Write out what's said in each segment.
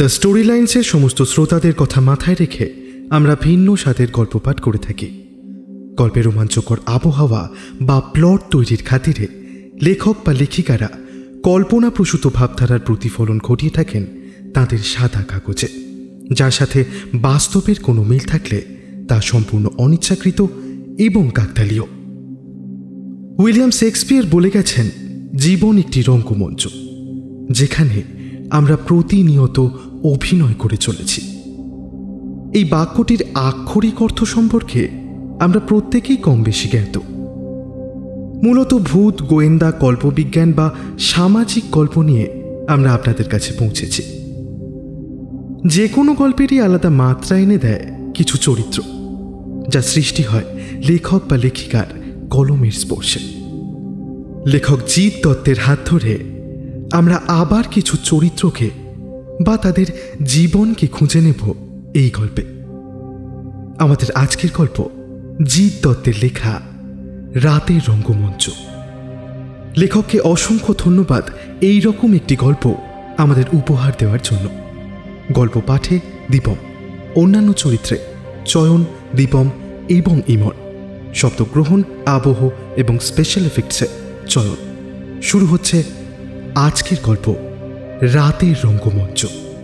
The story লাইন্সের সমস্ত শ্রোতাদের কথা মাথায় রেখে আমরা ভিন্ন স্বাদের গল্প পাঠ করে থাকি। গল্পের রোমাঞ্চকর আবহাওয়া বা প্লট তৈরির খাতিরে লেখক বা লেখিকারা কল্পনাপ্রসূত ভাবধারার প্রতিফলন ঘটিয়ে থাকেন তাঁদের সাদা কাগজে, যার সাথে বাস্তবের কোনো মিল থাকলে তা সম্পূর্ণ অনিচ্ছাকৃত এবং কাকতালীয়। উইলিয়াম শেক্সপিয়ার বলে গেছেন, জীবন একটি রঙ্গমঞ্চ, যেখানে আমরা প্রতিনিয়ত অভিনয় করে চলেছি। এই বাক্যটির আক্ষরিক অর্থ সম্পর্কে আমরা প্রত্যেকেই কম বেশি জ্ঞাত। মূলত ভূত, গোয়েন্দা, কল্পবিজ্ঞান বা সামাজিক গল্প নিয়ে আমরা আপনাদের কাছে পৌঁছেছি। যে কোনো গল্পেরই আলাদা মাত্রা এনে দেয় কিছু চরিত্র, যা সৃষ্টি হয় লেখক বা লেখিকার কলমের স্পর্শে। লেখক জিৎ দত্তের হাত ধরে আমরা আবার কিছু চরিত্রকে বা তাদের জীবনকে খুঁজে নেব এই গল্পে। আমাদের আজকের গল্প জিৎ দত্তের লেখা রাতের রঙ্গমঞ্চ। লেখককে অসংখ্য ধন্যবাদ এই রকম একটি গল্প আমাদের উপহার দেওয়ার জন্য। গল্প পাঠে দীপম, অন্যান্য চরিত্রে চয়ন, দীপম এবং ইমন, শব্দগ্রহণ, আবহ এবং স্পেশাল এফেক্টসে চয়ন। শুরু হচ্ছে আজকের গল্প রাতের রঙ্গমঞ্চ।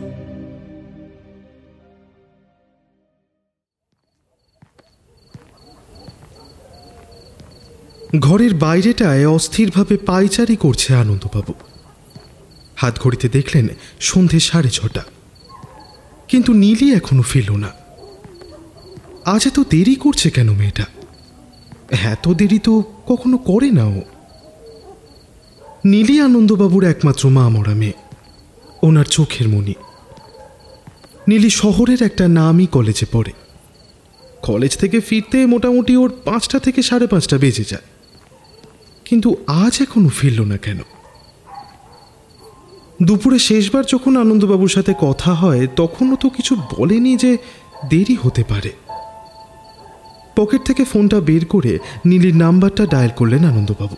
ঘরের বাইরেটায় অস্থিরভাবে পায়চারি করছে আনন্দবাবু। হাত ঘড়িতে দেখলেন সন্ধে 6:30, কিন্তু নীলি এখনো ফিরল না। আজ এত দেরি করছে কেন মেয়েটা? এত দেরি তো কখনো করে না ও। নীলি আনন্দবাবুর একমাত্র মা মরা মেয়ে, ওনার চোখের মণি। নীলি শহরের একটা নামী কলেজে পড়ে। কলেজ থেকে ফিরতে মোটামুটি ওর 5টা থেকে 5:30 বেজে যায়, কিন্তু আজ এখনো ফিরল না কেন? দুপুরে শেষবার যখন আনন্দবাবুর সাথে কথা হয় তখনও তো কিছু বলেনি যে দেরি হতে পারে। পকেট থেকে ফোনটা বের করে নীলির নাম্বারটা ডায়াল করলেন আনন্দবাবু।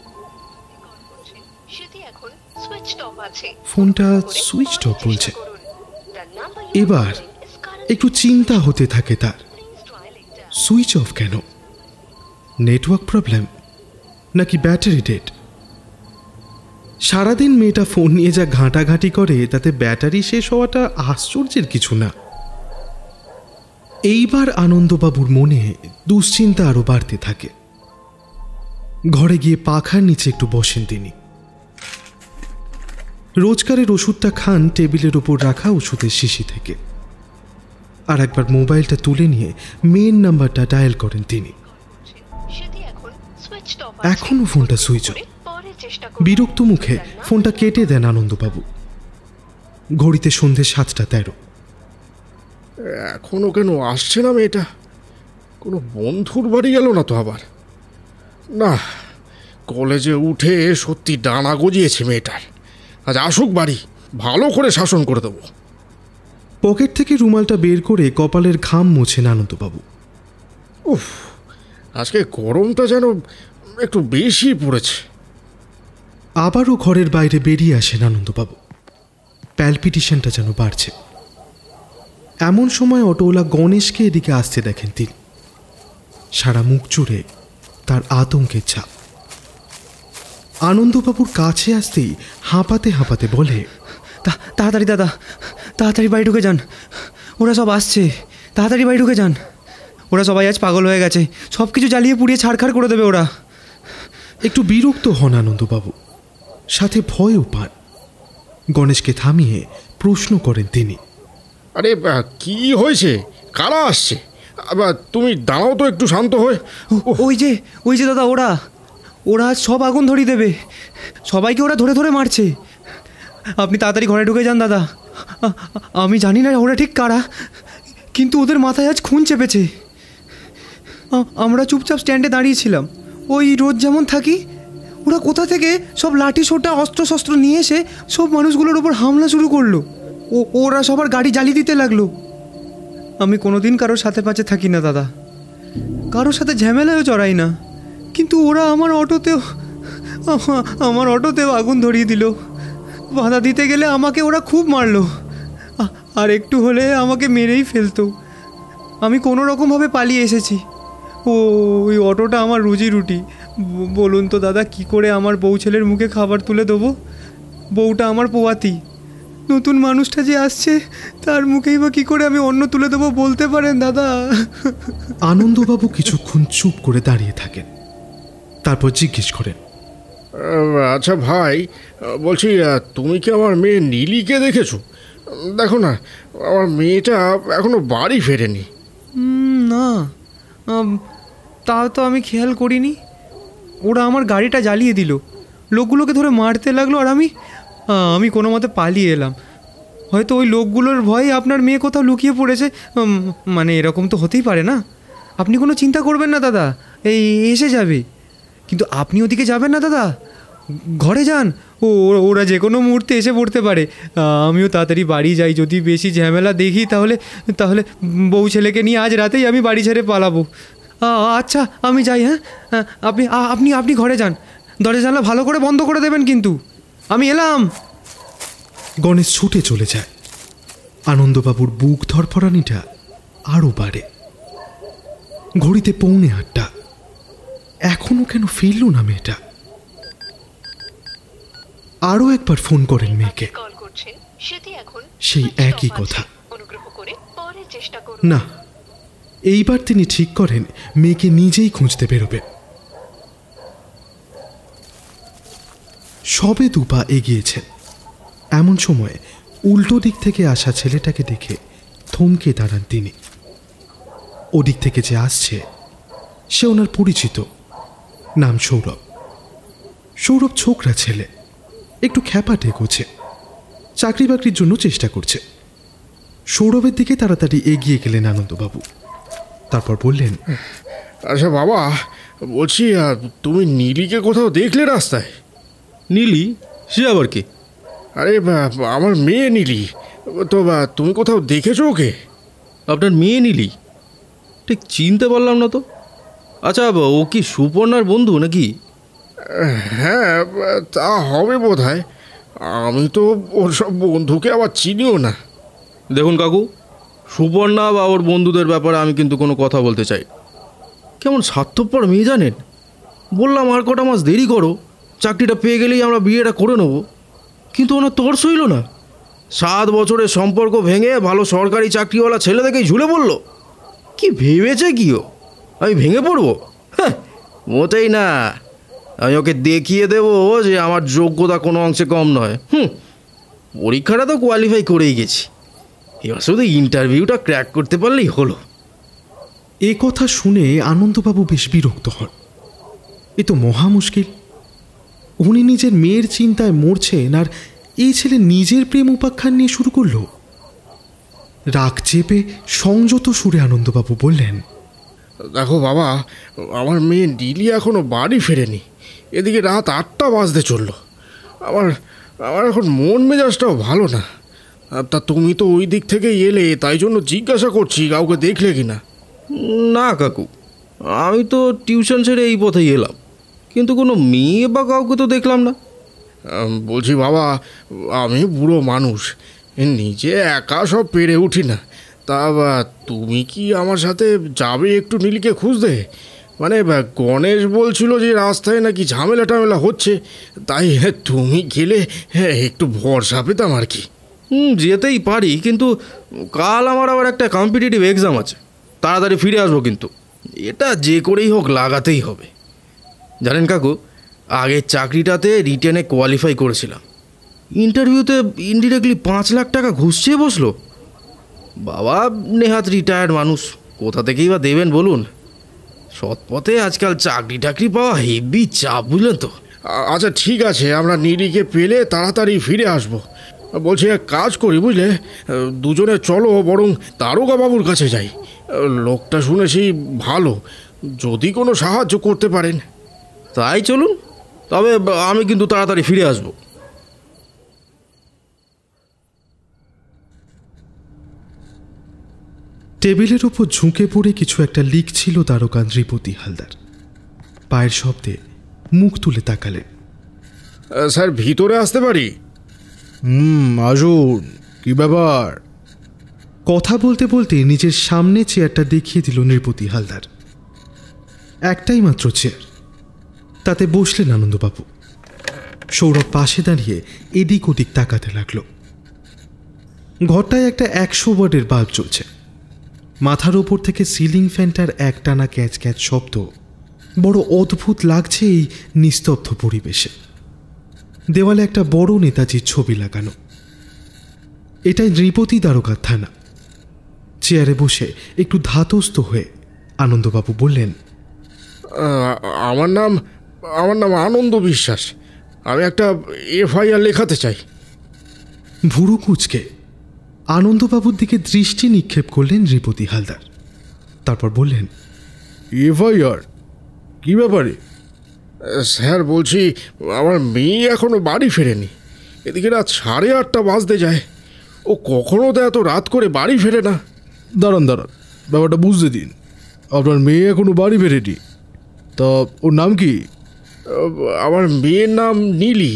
ফোনটা সুইচ অফ বলছে। এবার একটু চিন্তা হতে থাকে তার। সুইচ অফ কেন? নেটওয়ার্ক প্রবলেম নাকি ব্যাটারি ডেড? সারাদিন মেয়েটা ফোন নিয়ে যা ঘাঁটাঘাঁটি করে তাতে ব্যাটারি শেষ হওয়াটা আশ্চর্যের কিছু না। এইবার আনন্দবাবুর মনে দুশ্চিন্তা আরো বাড়তে থাকে। ঘরে গিয়ে পাখার নিচে একটু বসেন তিনি। রোজকারের ওষুধটা খান টেবিলের ওপর রাখা ওষুধের শিশি থেকে। আর একবার মোবাইলটা তুলে নিয়ে মেন নাম্বারটা ডায়াল করেন তিনি। এখনো ফোনটা সুইচ অফ। বিরক্ত মুখে ফোনটা কেটে দেন আনন্দবাবু। ঘড়িতে সন্ধে 7:13। এখনো কেন আসছে না মেয়েটা? কোনো বন্ধুর বাড়ি গেল না তো আবার? না, কলেজে উঠে সত্যি ডানা গজিয়েছে মেয়েটার। আজ আসুক বাড়ি, ভালো করে শাসন করে দেবো। পকেট থেকে রুমালটা বের করে কপালের ঘাম মোছেন আনন্দবাবু। উফ, আজকে গরমটা যেন একটু বেশি পড়েছে। আবারও ঘরের বাইরে বেরিয়ে আসেন আনন্দবাবু। প্যালপিটেশনটা যেন বাড়ছে। এমন সময় অটোওয়ালা গণেশকে এদিকে আসতে দেখেন তিনি। সারা মুখ জুড়ে তার আতঙ্কের ছাপ। আনন্দবাবুর কাছে আসতেই হাঁপাতে হাঁপাতে বলে, তাড়াতাড়ি দাদা, তাড়াতাড়ি বাড়ি ঢুকে যান, ওরা সব আসছে, তাড়াতাড়ি বাড়ি ঢুকে যান। ওরা সবাই আজ পাগল হয়ে গেছে, সব কিছু জ্বালিয়ে পুড়িয়ে ছাড়খাড় করে দেবে ওরা। একটু বিরক্ত হন আনন্দবাবু, সাথে ভয়ও পান। গণেশকে থামিয়ে প্রশ্ন করেন তিনি, আরে কি হয়েছে? কারা আসছে? তুমি দাঁড়াও তো একটু শান্ত হয়ে। ওই যে দাদা, ওরা আজ সব আগুন ধরিয়ে দেবে, সবাইকে ওরা ধরে ধরে মারছে। আপনি তাড়াতাড়ি ঘরে ঢুকে যান দাদা। আমি জানি না ওরা ঠিক কারা, কিন্তু ওদের মাথায় আজ খুন চেপেছে। আমরা চুপচাপ স্ট্যান্ডে দাঁড়িয়েছিলাম, ওই রোজ যেমন থাকি। ওরা কোথা থেকে সব লাঠি সোটা অস্ত্র নিয়ে এসে সব মানুষগুলোর ওপর হামলা শুরু করলো। ওরা সবার গাড়ি জ্বালিয়ে দিতে লাগলো। আমি কোনোদিন কারোর সাথে পাশে থাকি না দাদা, কারোর সাথে ঝামেলায়ও জড়াই না, কিন্তু ওরা আমার অটোতেও আগুন ধরিয়ে দিল। বাধা দিতে গেলে আমাকে ওরা খুব মারলো। আর একটু হলে আমাকে মেরেই ফেলতো। আমি কোনো রকমভাবে পালিয়ে এসেছি। ওই অটোটা আমার রুজি রুটি। বলুন তো দাদা, কি করে আমার বউ ছেলের মুখে খাবার তুলে দেবো? বউটা আমার পোয়াতি। নতুন মানুষটা যে আসছে তার মুখেই বা কী করে আমি অন্ন তুলে দেবো বলতে পারেন দাদা? আনন্দবাবু কিছুক্ষণ চুপ করে দাঁড়িয়ে থাকেন, তারপর জিজ্ঞেস করেন, আচ্ছা ভাই, বলছি তুমি কি আমার মেয়ে নীলিকে দেখেছো? দেখো না, আমার মেয়েটা এখনো বাড়ি ফেরেনি। না, তা তো আমি খেয়াল করিনি। ওরা আমার গাড়িটা জ্বালিয়ে দিল, লোকগুলোকে ধরে মারতে লাগলো, আর আমি কোনো মতে পালিয়ে এলাম। হয়তো ওই লোকগুলোর ভয়ে আপনার মেয়ে কোথাও লুকিয়ে পড়েছে। মানে এরকম তো হতেই পারে না। আপনি কোনো চিন্তা করবেন না দাদা, এই এসে যাবে। কিন্তু আপনি ওদিকে যাবেন না দাদা, ঘরে যান। ওরা যে কোনো মুহূর্তে এসে পড়তে পারে। আমিও তাড়াতাড়ি বাড়ি যাই। যদি বেশি ঝামেলা দেখি তাহলে বউ ছেলেকে নিয়ে আজ রাতেই আমি বাড়ি ছেড়ে পালাবো। আচ্ছা, আমি যাই। হ্যাঁ, আপনি ঘরে যান। দরজা জানলা ভালো করে বন্ধ করে দেবেন কিন্তু। আমি এলাম। গণেশ ছুটে চলে যায়। আনন্দবাবুর বুক ধরফরানিটা আরও বাড়ে। ঘড়িতে 7:45। এখনো কেন ফিরল না মেয়েটা? আরও একবার ফোন করেন মেয়েকে, সেই একই কথা। না, এইবার তিনি ঠিক করেন মেয়েকে নিজেই খুঁজতে বেরোবে। সবে দুপা এগিয়েছেন, এমন সময় উল্টো দিক থেকে আসা ছেলেটাকে দেখে থমকে দাঁড়ান তিনি। ওদিক থেকে যে আসছে সে ওনার পরিচিত, নাম সৌরভ। সৌরভ ছোকরা ছেলে, একটু খ্যাপাটে গোছে, চাকরি বাকরির জন্য চেষ্টা করছে। সৌরভের দিকে তাড়াতাড়ি এগিয়ে গেলেন আনন্দবাবু, তারপর বললেন, আচ্ছা বাবা, বলছি তুমি নীলিকে কোথাও দেখলে রাস্তায়? নীলি? সে আবার কে? আরে আমার মেয়ে নীলি। তো তুমি কোথাও দেখেছো ওকে? আপনার মেয়ে নীলি? ঠিক চিনতে পারলাম না তো। আচ্ছা, ও কি সুপর্ণার বন্ধু নাকি? হ্যাঁ, তা হবে বোধ হয়। আমি তো ওর সব বন্ধুকে আবার চিনিও না। দেখুন কাকু, সুপর্ণা বা ওর বন্ধুদের ব্যাপারে আমি কিন্তু কোনো কথা বলতে চাই। কেমন স্বার্থপর মেয়ে জানেন। বললাম আর কটা মাস দেরি করো, চাকরিটা পেয়ে গেলেই আমরা বিয়েটা করে নেব। কিন্তু ওনার তর্স হইল না। 7 বছরের সম্পর্ক ভেঙে ভালো সরকারি চাকরিওয়ালা ছেলে দেখেই ঝুলে পড়ল। কি ভেবেছে কি ও আমি ভেঙে পড়বো? হ্যাঁ, মোটেই না। আমি ওকে দেখিয়ে দেবো যে আমার যোগ্যতা কোনো অংশে কম নয়। পরীক্ষাটা তো কোয়ালিফাই করেই গেছি, এবার শুধু ইন্টারভিউটা ক্র্যাক করতে পারলেই হলো। এ কথা শুনে আনন্দবাবু বেশ বিরক্ত হন। এ তো মহা মুশকিল। উনি নিজের মেয়ের চিন্তায় মরছেন, আর এই ছেলে নিজের প্রেম উপাখ্যান নিয়ে শুরু করল। রাগ চেপে সংযত সুরে আনন্দবাবু বললেন, দেখো বাবা, আমার মেয়ে নীলি এখনো বাড়ি ফেরেনি। এদিকে রাত 8টা বাজতে চলল। আমার এখন মন মেজাজটাও ভালো না। তা তুমি তো ওই দিক থেকে এলে, তাই জন্য জিজ্ঞাসা করছি কাউকে দেখলে কি না। না কাকু, আমি তো টিউশন ছেড়ে এই পথেই এলাম, কিন্তু কোনো মেয়ে বা কাউকে তো দেখলাম না। বলছি বাবা, আমি বুড়ো মানুষ, নিজে একা সব পেরে উঠি না। তা তুমি কি আমার সাথে যাবে একটু নীলিকে খুঁজতে? মানে গণেশ বলছিল যে রাস্তায় নাকি ঝামেলা টামেলা হচ্ছে, তাই তুমি গেলে একটু ভরসা পেতাম আর কি। যেতেই পারি, কিন্তু কাল আমার আবার একটা কম্পিটিটিভ এক্সাম আছে, তাড়াতাড়ি ফিরে আসবো। কিন্তু এটা যে করেই হোক লাগাতেই হবে। জানেন কাকু, আগের চাকরিটাতে রিটেনে কোয়ালিফাই করেছিলাম, ইন্টারভিউতে ইনডিরেক্টলি 5 লাখ টাকা ঘুষ চেয়ে বসলো। বাবা নেহাত রিটায়ার্ড মানুষ, কোথা থেকেই বা দেবেন বলুন। সৎপথে আজকাল চাকরি টাকরি পাওয়া হেভি চাপ, বুঝলেন তো। আচ্ছা ঠিক আছে, আমরা নীলিকে পেলে তাড়াতাড়ি ফিরে আসবো। বলছি এক কাজ করি বুঝলে, দুজনে চলো বরং দারোগা বাবুর কাছে যাই। লোকটা শুনেছি ভালো, যদি কোনো সাহায্য করতে পারেন। তাই চলুন, তবে আমি কিন্তু তাড়াতাড়ি ফিরে আসবো। টেবিলের উপর ঝুঁকে পড়ে কিছু একটা লিখছিল দারোগা নৃপতি হালদার। পায়ের শব্দে মুখ তুলে তাকালেন। স্যার ভিতরে আসতে পারি? আসুন। কি ব্যাপার? কথা বলতে বলতে নিজের সামনে চেয়ারটা দেখিয়ে দিল নৃপতি হালদার। একটাই মাত্র চেয়ার, তাতে বসলেন আনন্দবাবু। সৌরভ পাশে দাঁড়িয়ে এদিক ওদিক তাকাতে লাগলো। ঘরটায় একটা 100 ওয়াটের বাল্ব চলছে। মাথার ওপর থেকে সিলিং ফ্যানটার একটানা ক্যাচ ক্যাচ শব্দ বড় অদ্ভুত লাগছে এই নিস্তব্ধ পরিবেশে। দেওয়ালে একটা বড় নেতাজির ছবি লাগানো। এটাই নৃপতি দ্বারকার থানা। চেয়ারে বসে একটু ধাতস্থ হয়ে আনন্দবাবু বললেন, আমার নাম আনন্দ বিশ্বাস। আমি একটা FIR লেখাতে চাই। ভুরু কুঁচকে আনন্দবাবুর দিকে দৃষ্টি নিক্ষেপ করলেন নৃপতি হালদার। তারপর বললেন, FIR? কী ব্যাপারে? স্যার, বলছি আমার মেয়ে এখনো বাড়ি ফেরেনি। এদিকে রাত 8:30 বাজতে যায়। ও কখনো তো এত রাত করে বাড়ি ফেরে না। দাঁড়ান, ব্যাপারটা বুঝতে দিন। আপনার মেয়ে এখনো বাড়ি ফেরেনি? তা ওর নাম কি? আমার মেয়ের নাম নীলি।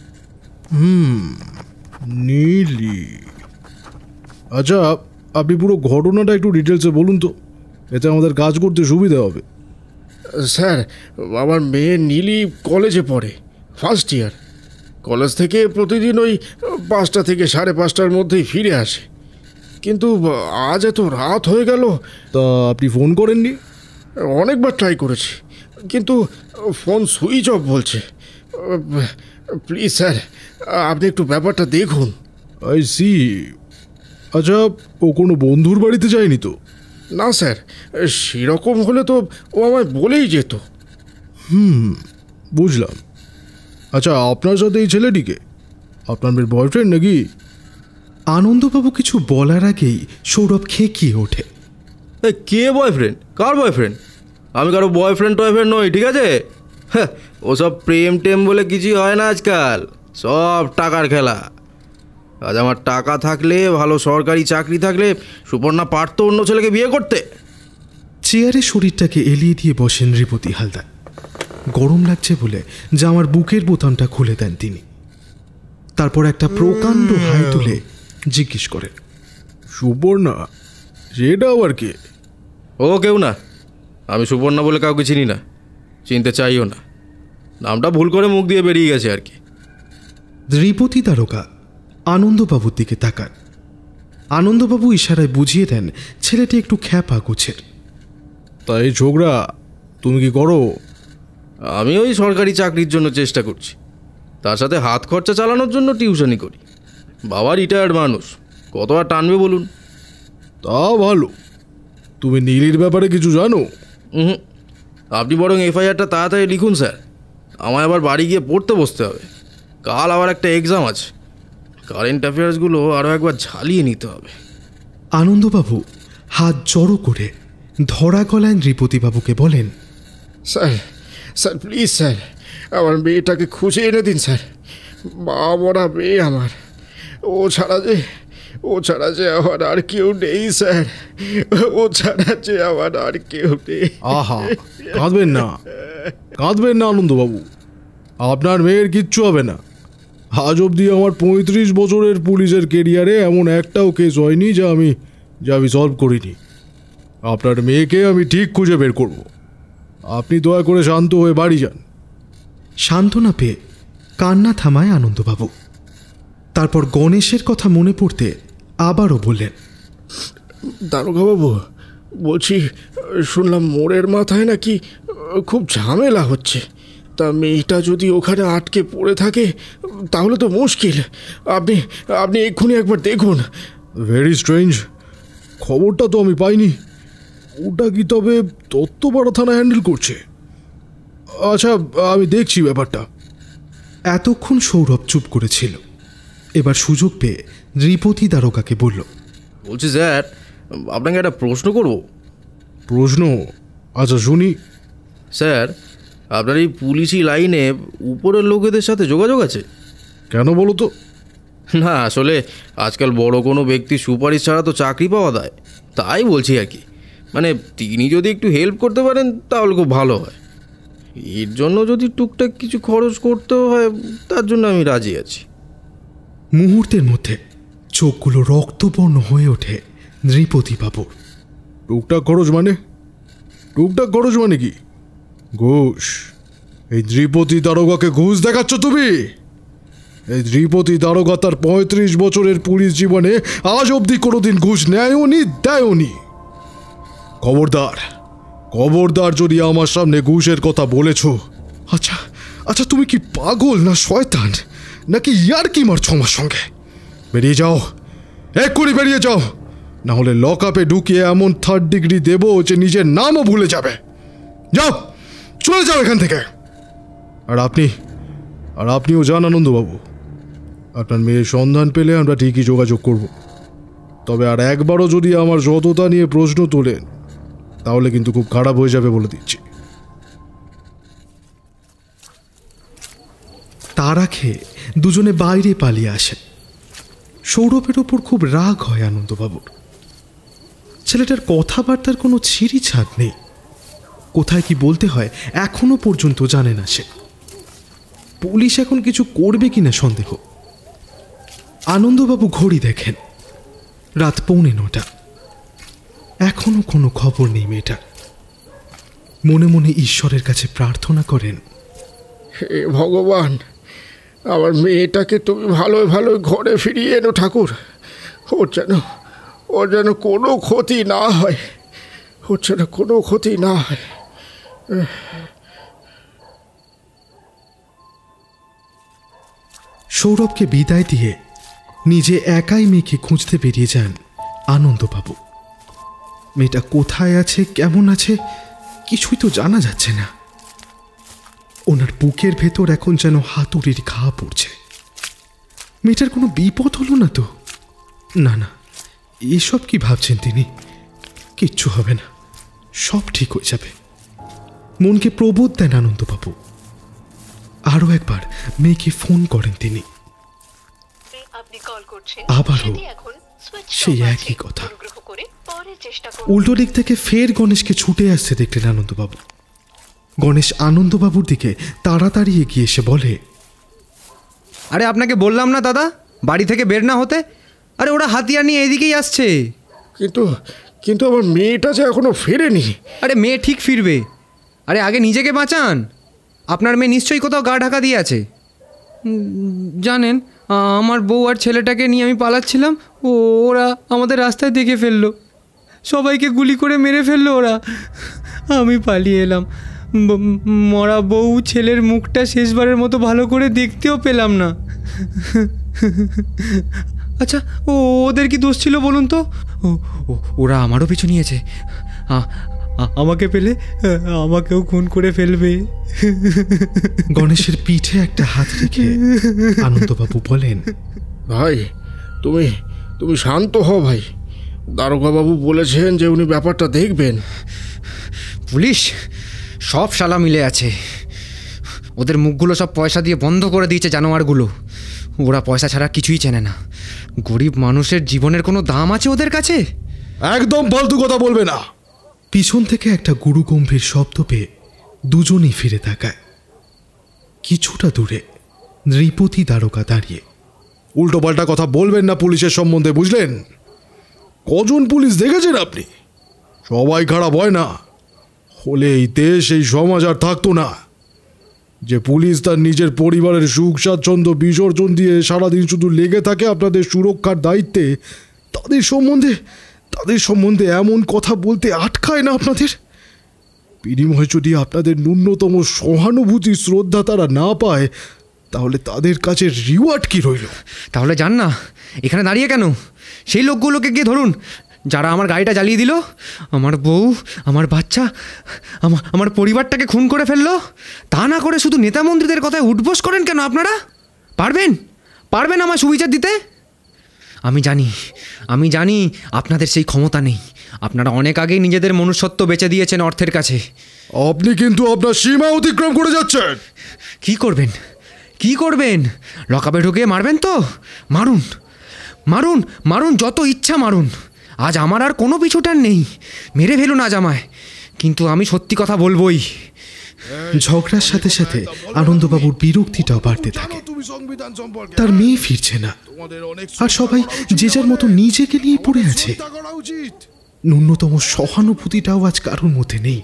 নীলি। আচ্ছা, আপনি পুরো ঘটনাটা একটু ডিটেলসে বলুন তো, এতে আমাদের কাজ করতে সুবিধা হবে। স্যার, আমার মেয়ে নীলি কলেজে পড়ে, ফার্স্ট ইয়ার। কলেজ থেকে প্রতিদিন ওই 5টা থেকে 5:30টার মধ্যেই ফিরে আসে। কিন্তু আজ এত রাত হয়ে গেল। তা আপনি ফোন করেননি? অনেকবার ট্রাই করেছি, কিন্তু ফোন সুইচ অফ বলছে। প্লিজ স্যার, আপনি একটু ব্যাপারটা দেখুন। I see. আচ্ছা, ও কোনো বন্ধুর বাড়িতে যায়নি তো? না স্যার, সেরকম হলে তো ও আমায় বলেই যেত। বুঝলাম। আচ্ছা, আপনার সাথে এই ছেলেটিকে আপনার মেয়ের বয়ফ্রেন্ড নাকি? আনন্দবাবু কিছু বলার আগেই সৌরভ খেকিয়ে ওঠে। কে বয়ফ্রেন্ড? কার বয়ফ্রেন্ড? আমি কারো বয়ফ্রেন্ড টয়ফ্রেন্ড নই, ঠিক আছে? হ্যাঁ, ওসব প্রেম টেম বলে কিছুই হয় না আজকাল, সব টাকার খেলা। আজ আমার টাকা থাকলে, ভালো সরকারি চাকরি থাকলে সুপর্ণা পারতো অন্য ছেলেকে বিয়ে করতে। চেয়ারে শরীরটাকে এলিয়ে দিয়ে বসেন নৃপতি হালদার। গরম লাগছে বলে জামার বুকের বোতামটা খুলে দেন তিনি। তারপর একটা প্রকাণ্ড হাই তুলে জিজ্ঞেস করেন, সুপর্ণা? সেটা আবার কে? ও কেউ না। আমি সুপর্ণা বলে কাউকে চিনি না, চিনতে চাইও না। নামটা ভুল করে মুখ দিয়ে বেরিয়ে গেছে আর কি। নৃপতি দ্বারকা আনন্দবাবুর দিকে তাকান। আনন্দবাবু ইশারায় বুঝিয়ে দেন ছেলেটি একটু খ্যাপা গোছের। তাই ছোকরা, তুমি কি করো? আমি ওই সরকারি চাকরির জন্য চেষ্টা করছি, তার সাথে হাত খরচা চালানোর জন্য টিউশনি করি। বাবা রিটায়ার্ড মানুষ, কত আর টানবে বলুন। তা ভালো। তুমি নীলির ব্যাপারে কিছু জানো? আপনি বরং FIRটা তাড়াতাড়ি লিখুন স্যার, আমায় আবার বাড়ি গিয়ে পড়তে বসতে হবে। কাল আবার একটা এক্সাম আছে, কারেন্ট অ্যাফেয়ার্সগুলো আরও একবার ঝালিয়ে নিতে হবে। আনন্দবাবু হাত জড়ো করে ধরা গলায় নৃপতিবাবুকে বলেন, স্যার প্লিজ স্যার, আমার মেয়েটাকে খুঁজে এনে দিন স্যার। মা মরা মেয়ে আমার। ও ছাড়া যে আমার আর কেউ নেই স্যার। ও ছাড়া যে আমার আর কেউ নেই। আহা, কাঁদবেন না আনন্দবাবু, আপনার মেয়ের কিচ্ছু হবে না। আজ অবধি আমার 35 বছরের পুলিশের কেরিয়ারে এমন একটাও কেস হয়নি যে আমি সলভ করিনি। আপনার মেয়েকে আমি ঠিক খুঁজে বের করব। আপনি দয়া করে শান্ত হয়ে বাড়ি যান। সান্ত্বনা পেয়ে কান্না থামায় আনন্দবাবু। তারপর গণেশের কথা মনে পড়তে আবারও বললেন, দারোগাবাবু, বলছি শুনলাম মোড়ের মাথায় নাকি খুব ঝামেলা হচ্ছে। তা মেয়েটা যদি ওখানে আটকে পড়ে থাকে তাহলে তো মুশকিল। আপনি এক্ষুনি একবার দেখুন। ভেরি স্ট্রেঞ্জ, খবরটা তো আমি পাইনি। ওটা কি তবে তত্ত্বপাড়া থানা হ্যান্ডেল করছে? আচ্ছা, আমি দেখছি ব্যাপারটা। এতক্ষণ সৌরভ চুপ করেছিল। এবার সুযোগ পেয়ে নৃপতি দ্বারকাকে বলল, বলছি স্যার, আপনাকে একটা প্রশ্ন করব। প্রশ্ন? আচ্ছা শুনি। স্যার, আপনার এই পুলিশি লাইনে উপরের লোকেদের সাথে যোগাযোগ আছে? কেন বলো তো? না, আসলে আজকাল বড় কোনো ব্যক্তি সুপারিশ ছাড়া তো চাকরি পাওয়া যায়, তাই বলছি আর কি। মানে তিনি যদি একটু হেল্প করতে পারেন তাহলে খুব ভালো হয়। এর জন্য যদি টুকটাক কিছু খরচ করতে হয় তার জন্য আমি রাজি আছি। মুহূর্তের মধ্যে চোখগুলো রক্তবর্ণ হয়ে ওঠে নৃপতিবাবুর। টুকটাক খরচ মানে? টুকটাক খরচ মানে কি? ঘুষ? এই নৃপতি দারোগাকে ঘুষ দেখাচ্ছ তুমি? এই নৃপতি দারোগা তার 35 বছরের পুলিশ জীবনে আজ অবধি কোনোদিন ঘুষ নেয়নি, দেয়নি। খবরদার, খবরদার যদি আমার সামনে ঘুষের কথা বলেছ। আচ্ছা আচ্ছা, তুমি কি পাগল না শয়তান, নাকি ইয়ার কি মারছো আমার সঙ্গে? বেরিয়ে যাও, এক্ষুনি বেরিয়ে যাও, না হলে লকআপে ঢুকিয়ে এমন 3rd ডিগ্রি দেবো যে নিজের নামও ভুলে যাবে। যাও, চলে যাও এখান থেকে। আর আপনিও যান আনন্দবাবু। আপনার মেয়ের সন্ধান পেলে আমরা ঠিকই যোগাযোগ করব। তবে আর একবারও যদি আমার সততা নিয়ে প্রশ্ন তোলেন তাহলে কিন্তু খুব খারাপ হয়ে যাবে বলে দিচ্ছি। তারা খেয়ে দুজনে বাইরে পালিয়ে আসেন। সৌরভের ওপর খুব রাগ হয় আনন্দবাবুর। ছেলেটার কথাবার্তার কোনো ছিঁড়ি ছাদ নেই। কোথায় কি বলতে হয় এখনো পর্যন্ত জানে না সে। পুলিশ এখন কিছু করবে কিনা সন্দেহ। আনন্দবাবু ঘড়ি দেখেন, রাত 9:15। এখনো কোনো খবর নেই মেয়েটার। মনে মনে ঈশ্বরের কাছে প্রার্থনা করেন, হে ভগবান, আমার মেয়েটাকে তুমি ভালোই ভালোই ঘরে ফিরিয়ে এনো ঠাকুর। ওর যেন কোনো ক্ষতি না হয়, ওর যেন কোনো ক্ষতি না হয়। সৌরভকে বিদায় দিয়ে নিজে একাই মেয়েকে খুঁজতে বেরিয়ে যান আনন্দবাবু। মেয়েটা কোথায় আছে, কেমন আছে, কিছুই তো জানা যাচ্ছে না। ওনার বুকের ভেতর এখন যেন হাতুড়ির ঘা পড়ছে। মেয়েটার কোনো বিপদ হলো না তো? না না, এসব কি ভাবছেন তিনি? কিচ্ছু হবে না, সব ঠিক হয়ে যাবে। মনকে প্রবোধ দেন আনন্দবাবু। আরও একবার মেয়েকে ফোন করেন তিনি। আবারও সেই একই কথা। উল্টো দিক থেকে ফের গণেশকে ছুটে আসছে দেখলেন আনন্দবাবু। গণেশ আনন্দবাবুর দিকে তাড়াতাড়ি এগিয়ে এসে বলে, আরে আপনাকে বললাম না দাদা বাড়ি থেকে বের না হতে? আরে ওরা হাতিয়ার নিয়ে এদিকেই আসছে। কিন্তু আমার মেয়েটা যে এখনো ফেরেনি। আরে মেয়ে ঠিক ফিরবে। আরে আগে নিজেকে বাঁচান। আপনার মেয়ে নিশ্চয়ই কোথাও গা ঢাকা দিয়ে আছে। জানেন, আমার বউ আর ছেলেটাকে নিয়ে আমি পালাচ্ছিলাম, ওরা আমাদের রাস্তায় দেখে ফেললো, সবাইকে গুলি করে মেরে ফেললো ওরা। আমি পালিয়ে এলাম। মরা বউ ছেলের মুখটা শেষবারের মতো ভালো করে দেখতেও পেলাম না। আচ্ছা, ওদের কি দোষ ছিল বলুন তো? ওরা আমারও পিছু নিয়েছে। আমাকে পেলে আমাকেও খুন করে ফেলবে। গণেশের পিঠে একটা হাত রেখে আনন্দবাবু বলেন, ভাই তুমি শান্ত হও ভাই। দারোগাবাবু বলেছেন যে উনি ব্যাপারটা দেখবেন। পুলিশ সব শালা মিলে আছে। ওদের মুখগুলো সব পয়সা দিয়ে বন্ধ করে দিয়েছে জানোয়ারগুলো। ওরা পয়সা ছাড়া কিছুই চেনে না। গরিব মানুষের জীবনের কোনো দাম আছে ওদের কাছে? একদম ফালতু কথা বলবে না। পিছন থেকে একটা গুরুগম্ভীর শব্দ পেয়ে দুজনেই ফিরে তাকায়। কিছুটা দূরে নৃপতি দারোগা দাঁড়িয়ে। উল্টো পাল্টা কথা বলবেন না পুলিশের সম্বন্ধে, বুঝলেন? কজন পুলিশ দেখেছেন আপনি? সবাই খারাপ হয় না। হলে এই দেশ, এই সমাজ আর থাকতো না। যে পুলিশ তার নিজের পরিবারের সুখ স্বাচ্ছন্দ্য বিসর্জন দিয়ে সারাদিন শুধু লেগে থাকে আপনাদের সুরক্ষার দায়িত্বে, তাদের সম্বন্ধে এমন কথা বলতে আটকায় না আপনাদের? বিনিময়ে যদি আপনাদের ন্যূনতম সহানুভূতি শ্রদ্ধা তারা না পায়, তাহলে তাদের কাছে রিওয়ার্ড কি রইল? তাহলে যান না, এখানে দাঁড়িয়ে কেন? সেই লোকগুলোকে গিয়ে ধরুন যারা আমার গাড়িটা জ্বালিয়ে দিল, আমার বউ, আমার বাচ্চা, আমার পরিবারটাকে খুন করে ফেললো। তা না করে শুধু নেতা মন্ত্রীদের কথায় উঠবোস করেন কেন আপনারা? পারবেন আমার সুবিচার দিতে? আমি জানি আপনাদের সেই ক্ষমতা নেই। আপনারা অনেক আগেই নিজেদের মনুষ্যত্ব বেচে দিয়েছেন অর্থের কাছে। আপনি কিন্তু আপনার সীমা অতিক্রম করে যাচ্ছেন। কি করবেন? লকআপে ঢুকে মারবেন তো? মারুন, যত ইচ্ছা মারুন। আজ আমার আর কোনো পিছুটান নেই। মেরে ফেলুন আজ আমায়, কিন্তু আমি সত্যি কথা বলবোই। ঝগড়ার সাথে সাথে আনন্দবাবুর বিরক্তিটাও বাড়তে থাকে। তুমি সংবিধান সম্পর্কে? তার মেয়ে ফিরছে না, তোমাদের অনেক আর সবাই যে যার মতো নিজেকে নিয়ে পড়ে আছে। শ্রদ্ধা করা উচিত। ন্যূনতম সহানুভূতিটাও আজ কারোর মধ্যে নেই।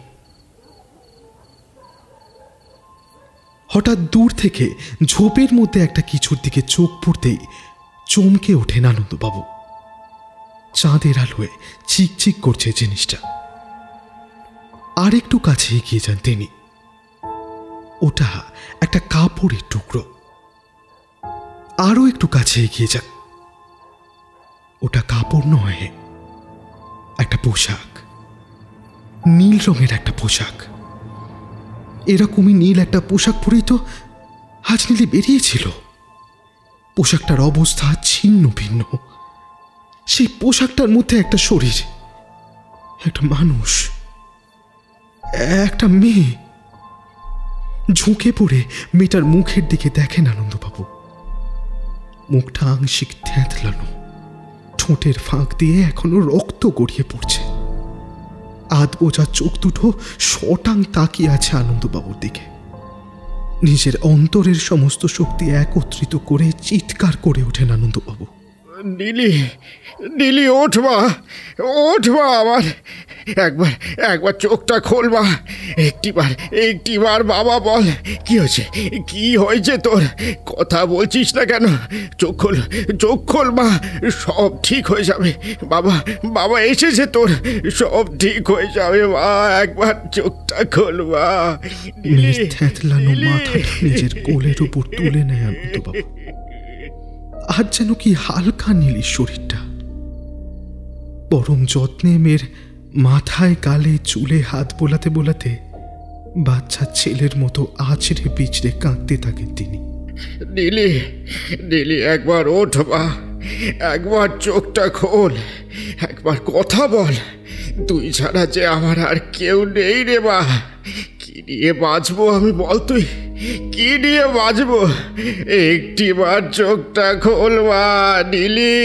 হঠাৎ দূর থেকে ঝোপের মধ্যে একটা কিছুর দিকে চোখ পড়তেই চমকে ওঠেন আনন্দবাবু। চাঁদের আলোয় চিকচিক করছে জিনিসটা। আর একটু কাছে এগিয়ে যান তিনি। ওটা একটা কাপড়ের টুকরো। আরো একটু কাছে এগিয়ে যান। ওটা কাপড় নয়, একটা পোশাক, নীল রঙের একটা পোশাক। এরকমই নীল একটা পোশাক পরেই তো আজ নীলে বেরিয়েছিল। পোশাকটার অবস্থা ছিন্ন ভিন্ন। সেই পোশাকটার মধ্যে একটা শরীর, একটা মানুষ, একটা মেয়ে। ঝুঁকে পড়ে মেয়েটার মুখের দিকে দেখেন আনন্দবাবু। মুখটা আংশিক থ্যাঁতলানো, ঠোঁটের ফাঁক দিয়ে এখনো রক্ত গড়িয়ে পড়ছে। আধ বোঝা চোখ দুটো শটাং তাকিয়ে আছে আনন্দবাবুর দিকে। নিজের অন্তরের সমস্ত শক্তি একত্রিত করে চিৎকার করে ওঠেন আনন্দবাবু। নীলি, নীলি, ওঠবা, ওঠবা আমার। একবার একবার চোখটা খোলবা। একটিবার বাবা বল, কি হয়েছে, কি হয়েছে তোর? কথা বলছিস না কেন? চোখ খোল, চোখ খোল মা, সব ঠিক হয়ে যাবে। বাবা, বাবা এসেছে তোর, সব ঠিক হয়ে যাবে মা, একবার চোখটা খোলবা। মেয়ের থ্যাঁতলানো মাথাটা নিজের কোলের উপর তুলে নেয় আনন্দবাবু। আজ যেন কি হালকা নীলির শরীরটা। পরম যত্নে মেয়ের মাথায়, গালে, চুলে হাত বোলাতে বোলাতে বাচ্চা ছেলের মতো আছড়ে পিছড়ে কাঁদতে থাকেন তিনি। নীলি, নীলি, একবার ওঠবা, একবার চোখটা খোল, একবার কথা বল। তুই ছাড়া যে আমার আর কেউ নেই রে মা। কি নিয়ে বাঁচবো আমি, বল তুই, কি নিয়ে বাঁচবো? একটিবার চোখটা খোলবা নীলি।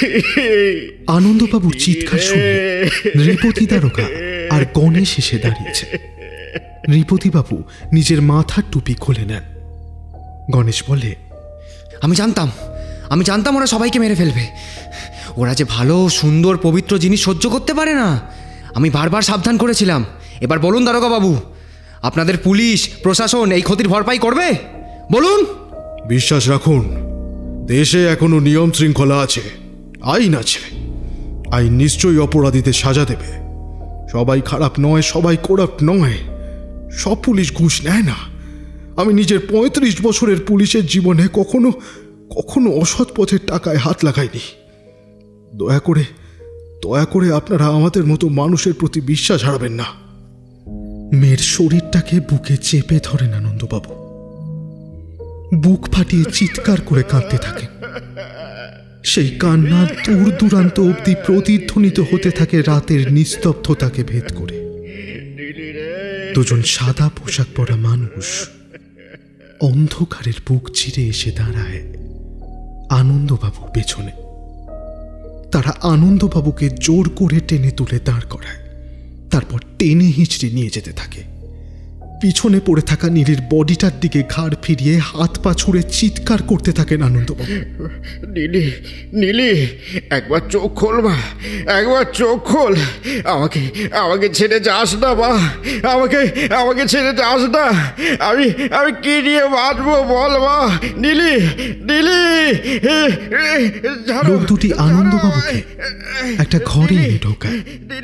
আনন্দবাবুর চিৎকার শুনে নৃপতি দারোগা আর গণেশ এসে দাঁড়িয়েছে। নৃপতিবাবু নিজের মাথার টুপি খুলে নেন। গণেশ বলে, আমি জানতাম ওরা সবাইকে মেরে ফেলবে। ওরা যে ভালো, সুন্দর, পবিত্র জিনিস সহ্য করতে পারে না। আমি বারবার সাবধান করেছিলাম। এবার বলুন দারোগা বাবু, আপনাদের পুলিশ প্রশাসন এই ক্ষতির ভরপাই করবে? বলুন। বিশ্বাস রাখুন, দেশে এখনো নিয়ম শৃঙ্খলা আছে, আইন আছে। আইন নিশ্চয়ই অপরাধীদের সাজা দেবে। সবাই খারাপ নয়, সবাই করাপ্ট নয়, সব পুলিশ ঘুষ নেয় না। আমি নিজের ৩৫ বছরের পুলিশের জীবনে কখনো কখনো অসৎ পথের টাকায় হাত লাগাইনি। দয়া করে আপনারা আমাদের মতো মানুষের প্রতি বিশ্বাস হারাবেন না। মেয়ের শরীরটাকে বুকে চেপে ধরেন আনন্দবাবু। বুক ফাটিয়ে চিৎকার করে কাঁদতে থাকেন। সেই কান্না দূর দূরান্ত অবধি প্রতিধ্বনিত হতে থাকে রাতের নিস্তব্ধতাকে ভেদ করে। দুজন সাদা পোশাক পরা মানুষ অন্ধকারের বুক চিরে এসে দাঁড়ায় আনন্দবাবুর পেছনে। তারা আনন্দবাবুকে জোর করে টেনে তুলে দাঁড় করায়, তারপর টেনে হিঁচড়ে নিয়ে যেতে থাকে। পিছনে পড়ে থাকা নীলির বডিটার দিকে ঘাড় ফিরিয়ে হাত পা ছুঁড়ে চিৎকার করতে থাকেন আনন্দবাবু। নীলি, নীলি, একবার চোখ খোল মা, একবার চোখ খোল। আমাকে ছেড়ে যাস না মা, আমাকে ছেড়ে যাস না। আমি কি নিয়ে বাঁচবো বল মা। নীলি, নীলি। লোক দুটি আনন্দবাবুকে একটা ঘরে নিয়ে ঢোকায়।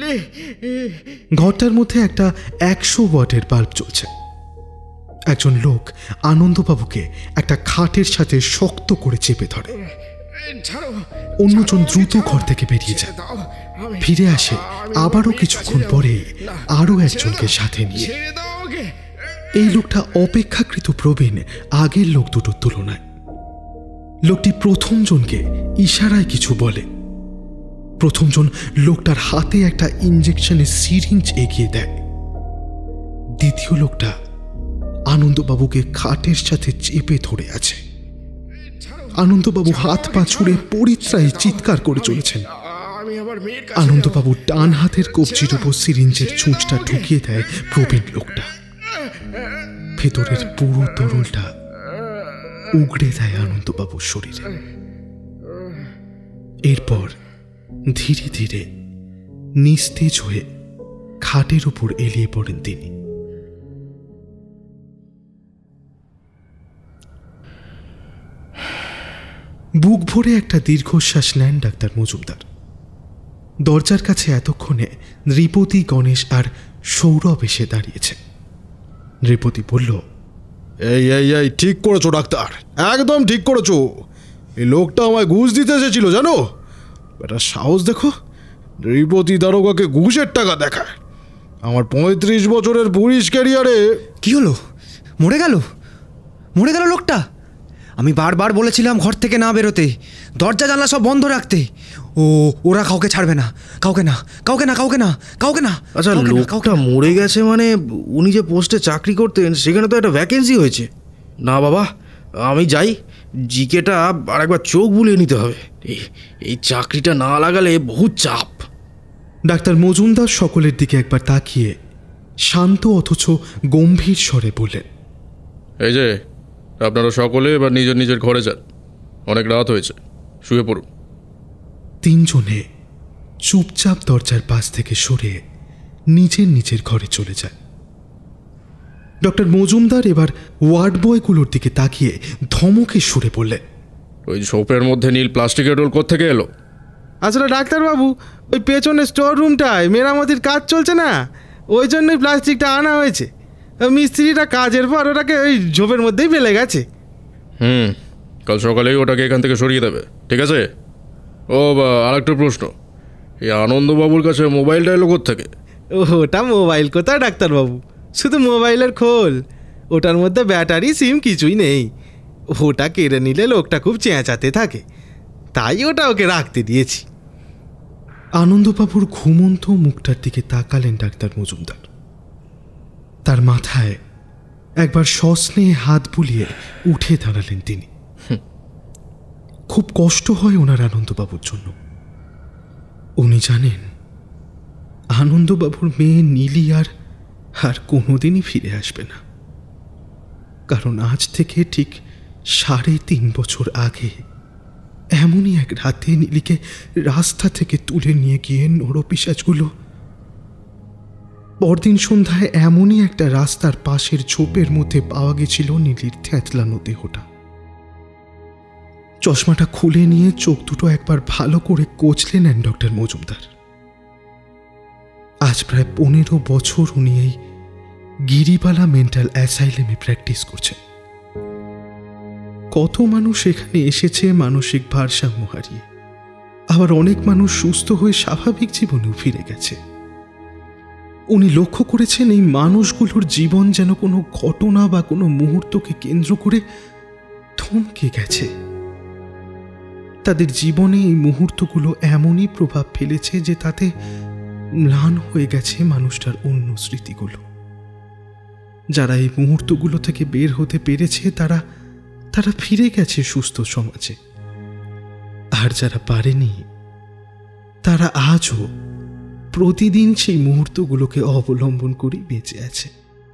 ঘরটার মধ্যে একটা 100 ওয়াটের বাল্ব জ্বলছে। একজন লোক আনন্দবাবুকে একটা খাটের সাথে শক্ত করে চেপে ধরে। অন্যজন দ্রুত ঘর থেকে বেরিয়ে যায়। ফিরে আসে আবারও কিছুক্ষণ পরে আরো একজনকে সাথে নিয়ে। এই লোকটা অপেক্ষাকৃত প্রবীণ আগের লোক দুটোর তুলনায়। লোকটি প্রথম জনকে ইশারায় কিছু বলে। প্রথমজন লোকটার হাতে একটা ইঞ্জেকশনের সিরিঞ্জ এগিয়ে দেয়। দ্বিতীয় লোকটা আনন্দবাবুকে খাটের সাথে চেপে ধরে আছে। আনন্দবাবু হাত পা ছুঁড়ে পরিত্রাহী চিৎকার করে চলেছেন। আনন্দবাবু ডান হাতের কবজির উপর সিরিঞ্জের ছুঁচটা ঢুকিয়ে দেয় প্রবীণ লোকটা। ভেতরের পুরো তরলটা উগড়ে দেয় আনন্দবাবুর শরীরে। এরপর ধীরে ধীরে নিস্তেজ হয়ে খাটের উপর এলিয়ে পড়েন তিনি। বুক ভরে একটা দীর্ঘশ্বাস নেন ডাক্তার মজুমদার। দরজার কাছে এতক্ষণে নৃপতি, গণেশ আর সৌরভ এসে দাঁড়িয়েছে। নৃপতি বলল, এই এই এই ঠিক করেছো ডাক্তার, একদম ঠিক করেছো। এই লোকটা আমায় ঘুষ দিতে এসেছিল জানো। বেটা সাহস দেখো, নৃপতি দারোগাকে ঘুষের টাকা দেখায়। আমার 35 বছরের পুলিশ ক্যারিয়ারে। কি হলো? মরে গেল? মরে গেল লোকটা? আমি বারবার বলেছিলাম ঘর থেকে না বেরোতে, দরজা জানলা সব বন্ধ রাখতে। ওরা কাউকে ছাড়বে না, কাউকে না, কাউকে না, কাউকে না, কাউকে না। আচ্ছা, লোকটা মরে গেছে মানে উনি যে পোস্টে চাকরি করতেন সেখানে তো একটা ভ্যাকেন্সি হয়েছে। না বাবা, আমি যাই, জিকেটা আর একবার চোখ বুলিয়ে নিতে হবে। এই চাকরিটা না লাগালে বহুত চাপ। ডাক্তার মজুমদার সকলের দিকে একবার তাকিয়ে শান্ত অথচ গম্ভীর স্বরে বললেন, এই যে আপনারা সকলে এবার নিজের নিজের ঘরে যান, অনেক রাত হয়েছে, শুয়ে পড়ুন। তিনজনে চুপচাপ দরজার পাশ থেকে সরে নিজের নিজের ঘরে চলে যায়। ডক্টর মজুমদার এবার ওয়ার্ড বয়গুলোর দিকে তাকিয়ে ধমকে সুরে বললেন, ওই ঝোপের মধ্যে নীল প্লাস্টিকের রোল কোত্থেকে এলো? আসলে ডাক্তারবাবু, ওই পেছনে স্টোর রুমটায় মেরামতির কাজ চলছে না, ওই জন্যই প্লাস্টিকটা আনা হয়েছে। মিস্ত্রিটা কাজের পর ওটাকে ওই ঝোপের মধ্যেই ফেলে গেছে। কাল সকালেই ওটাকে এখান থেকে সরিয়ে দেবে, ঠিক আছে? ও বা আরেকটা প্রশ্ন, এই আনন্দবাবুর কাছে মোবাইলটা এলো কোত্থেকে? ওটা মোবাইল কোথায় ডাক্তারবাবু, শুধু মোবাইলের খোল, ওটার মধ্যে ব্যাটারি সিম কিছুই নেই। ওটা কেড়ে নিলে লোকটা খুব চেঁচাতে থাকে, তাই ওটা ওকে রাখতে দিয়েছি। আনন্দবাবুর ঘুমন্ত মুখটার দিকে তাকালেন ডাক্তার মজুমদার। তার মাথায় একবার সস্নেহে হাত বুলিয়ে উঠে দাঁড়ালেন তিনি। খুব কষ্ট হয় ওনার আনন্দবাবুর জন্য। উনি জানেন আনন্দবাবুর মেয়ে নীলি আর কোনোদিনই ফিরে আসবে না, কারণ আজ থেকে ঠিক 3.5 বছর আগে এমনই এক রাতে নীলিকে রাস্তা থেকে তুলে নিয়ে গিয়ে নরপিশাচগুলো পরদিন সন্ধ্যায় এমনই একটা রাস্তার পাশের ঝোপের মধ্যে পাওয়া গেছিল নীলির থ্যাতলানো দেহটা। চশমাটা খুলে নিয়ে চোখ দুটো একবার ভালো করে কচলে নেন ডক্টর মজুমদার। আজ প্রায় 15 বছর উনি এই গিরিবালা মেন্টাল অ্যাসাইলেমে প্র্যাকটিস করছেন। কত মানুষ এখানে এসেছে মানসিক ভারসাম্য হারিয়ে, আবার অনেক মানুষ সুস্থ হয়ে স্বাভাবিক জীবনেও ফিরে গেছে। উনি লক্ষ্য করেছেন এই মানুষগুলোর জীবন যেন কোনো ঘটনা বা কোনো মুহূর্তকে কেন্দ্র করে থমকে গেছে। তাদের জীবনে এই মুহূর্তগুলো এমনই প্রভাব ফেলেছে যে তাতে ম্লান হয়ে গেছে মানুষটার অন্য স্মৃতিগুলো। যারা এই মুহূর্তগুলো থেকে বের হতে পেরেছে তারা ফিরে গেছে সুস্থ সমাজে, আর যারা পারেনি তারা আজও প্রতিদিন সেই মুহূর্তগুলোকে অবলম্বন করে বেঁচে আছে।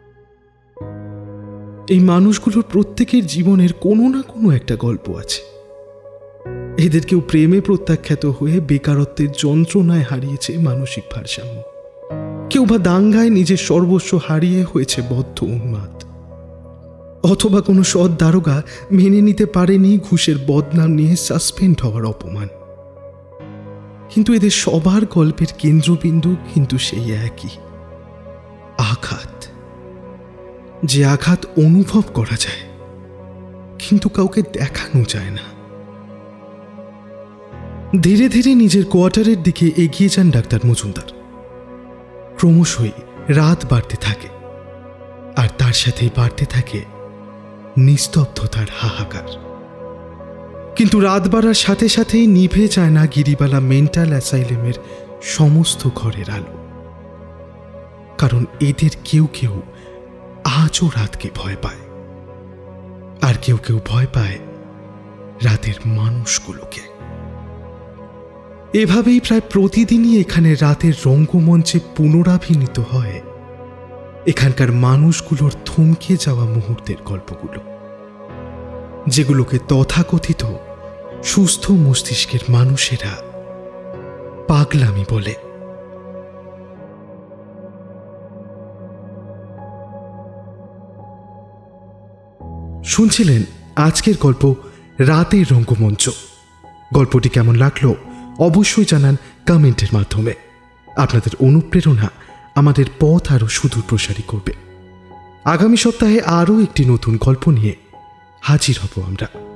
এই মানুষগুলোর প্রত্যেকের জীবনের কোনো না কোনো একটা গল্প আছে। এদের কেউ প্রেমে প্রত্যাখ্যাত হয়ে বেকারত্বের যন্ত্রণায় হারিয়েছে মানসিক ভারসাম্য, কেউ বা দাঙ্গায় নিজের সর্বস্ব হারিয়ে হয়েছে বদ্ধ উন্মাদ, অথবা কোনো সৎ দারোগা মেনে নিতে পারেনি ঘুষের বদনাম নিয়ে সাসপেন্ড হওয়ার অপমান। কিন্তু এদের সবার গল্পের কেন্দ্রবিন্দু কিন্তু সেই একই, আঘাত। যে আঘাত অনুভব করা যায় কিন্তু কাউকে দেখানো যায় না। ধীরে ধীরে নিজের কোয়ার্টারের দিকে এগিয়ে যান ডাক্তার মজুমদার। ক্রমশই রাত বাড়তে থাকে, আর তার সাথেই বাড়তে থাকে নিস্তব্ধতার হাহাকার। কিন্তু রাত বাড়ার সাথে সাথেই নিভে যায় না গিরিবালা মেন্টাল অ্যাসাইলেমের সমস্ত ঘরের আলো, কারণ এদের কেউ কেউ আজও রাতকে ভয় পায়, আর কেউ কেউ ভয় পায় রাতের মানুষগুলোকে। এভাবেই প্রায় প্রতিদিনই এখানে রাতের রঙ্গমঞ্চে পুনরাভিনীত হয় এখানকার মানুষগুলোর থমকে যাওয়া মুহূর্তের গল্পগুলো। যেগুলোকে তথাকথিত সুস্থ মস্তিষ্কের মানুষেরা পাগলামি বলে। শুনছিলেন আজকের গল্প রাতের রঙ্গমঞ্চ। গল্পটি কেমন লাগলো অবশ্যই জানান কমেন্টের মাধ্যমে। আপনাদের অনুপ্রেরণা আমাদের পথ আরও সুদূর প্রসারী করবে। আগামী সপ্তাহে আরও একটি নতুন গল্প নিয়ে হাজির হব আমরা।